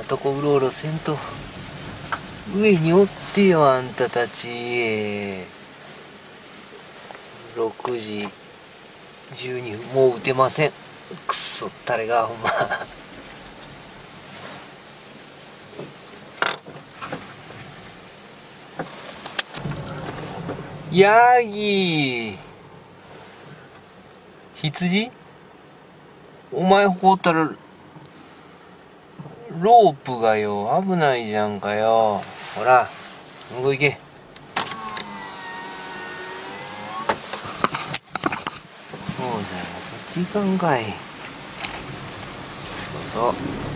とこうろうろせんと。上におってよ、あんたたち。6時12分、もう打てません。くっそったれが、ほんま。ヤギ羊お前ほったらロープがよ、危ないじゃんかよ。ほら、向こう行け。そうじゃ、そっち行かんかい。そうそう。